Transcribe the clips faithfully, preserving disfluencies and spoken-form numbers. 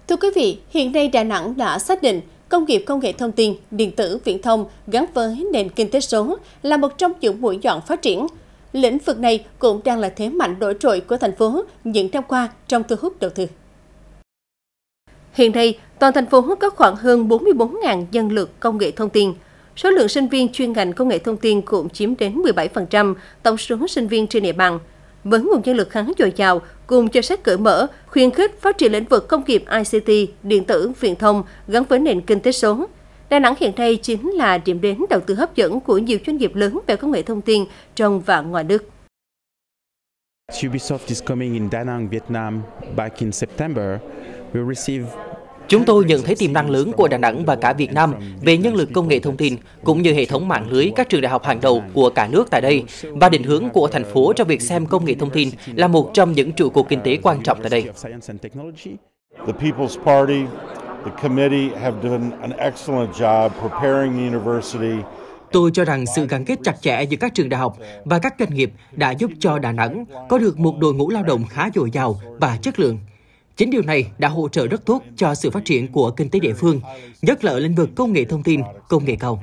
Thưa quý vị, hiện nay Đà Nẵng đã xác định công nghiệp công nghệ thông tin, điện tử, viễn thông gắn với nền kinh tế số là một trong những mũi nhọn phát triển. Lĩnh vực này cũng đang là thế mạnh nổi trội của thành phố những năm qua trong thu hút đầu tư. Hiện nay, toàn thành phố có khoảng hơn bốn mươi bốn nghìn nhân lực công nghệ thông tin. Số lượng sinh viên chuyên ngành công nghệ thông tin cũng chiếm đến mười bảy phần trăm tổng số sinh viên trên địa bàn. Với nguồn nhân lực khá dồi dào, cùng chính sách cởi mở, khuyến khích phát triển lĩnh vực công nghiệp I C T, điện tử, viễn thông gắn với nền kinh tế số, Đà Nẵng hiện nay chính là điểm đến đầu tư hấp dẫn của nhiều doanh nghiệp lớn về công nghệ thông tin trong và ngoài nước. Ubisoft is coming in Da Nang, Vietnam back in September. We receive Chúng tôi nhận thấy tiềm năng lớn của Đà Nẵng và cả Việt Nam về nhân lực công nghệ thông tin, cũng như hệ thống mạng lưới các trường đại học hàng đầu của cả nước tại đây, và định hướng của thành phố trong việc xem công nghệ thông tin là một trong những trụ cột kinh tế quan trọng tại đây. The People's Party, the committee have done an excellent job preparing the university. Tôi cho rằng sự gắn kết chặt chẽ giữa các trường đại học và các doanh nghiệp đã giúp cho Đà Nẵng có được một đội ngũ lao động khá dồi dào và chất lượng. Chính điều này đã hỗ trợ rất tốt cho sự phát triển của kinh tế địa phương, nhất là ở lĩnh vực công nghệ thông tin, công nghệ cao.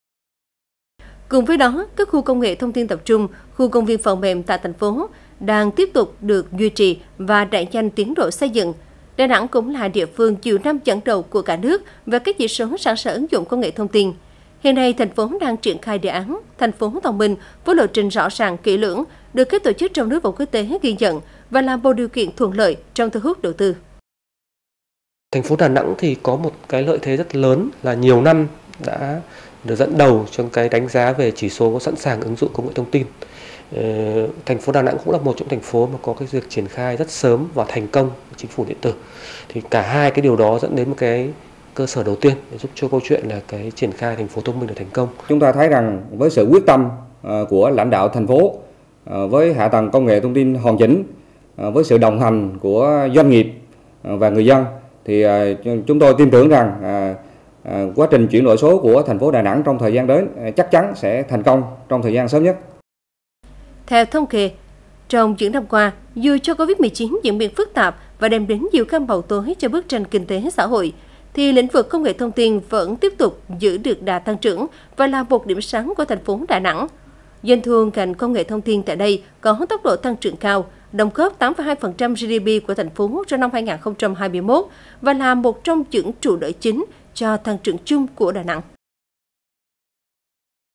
Cùng với đó, các khu công nghệ thông tin tập trung, khu công viên phần mềm tại thành phố đang tiếp tục được duy trì và đẩy nhanh tiến độ xây dựng. Đà Nẵng cũng là địa phương nhiều năm dẫn đầu của cả nước về các chỉ số sản xuất ứng dụng công nghệ thông tin. Hiện nay, thành phố đang triển khai đề án thành phố thông minh với lộ trình rõ ràng, kỹ lưỡng, được các tổ chức trong nước và quốc tế ghi nhận và là một điều kiện thuận lợi trong thu hút đầu tư. Thành phố Đà Nẵng thì có một cái lợi thế rất lớn là nhiều năm đã được dẫn đầu trong cái đánh giá về chỉ số sẵn sàng ứng dụng công nghệ thông tin. Thành phố Đà Nẵng cũng là một trong thành phố mà có cái việc triển khai rất sớm và thành công chính phủ điện tử. Thì cả hai cái điều đó dẫn đến một cái cơ sở đầu tiên để giúp cho câu chuyện là cái triển khai thành phố thông minh được thành công. Chúng ta thấy rằng với sự quyết tâm của lãnh đạo thành phố, với hạ tầng công nghệ thông tin hoàn chỉnh, với sự đồng hành của doanh nghiệp và người dân, thì chúng tôi tin tưởng rằng quá trình chuyển đổi số của thành phố Đà Nẵng trong thời gian đến chắc chắn sẽ thành công trong thời gian sớm nhất. Theo thống kê, trong những năm qua, dù cho Covid mười chín diễn biến phức tạp và đem đến nhiều cam bầu tối cho bức tranh kinh tế xã hội, thì lĩnh vực công nghệ thông tin vẫn tiếp tục giữ được đà tăng trưởng và là một điểm sáng của thành phố Đà Nẵng. Doanh thu ngành công nghệ thông tin tại đây có tốc độ tăng trưởng cao, đóng góp tám phẩy hai phần trăm G D P của thành phố trong năm hai nghìn không trăm hai mươi mốt và là một trong những trụ đỡ chính cho tăng trưởng chung của Đà Nẵng.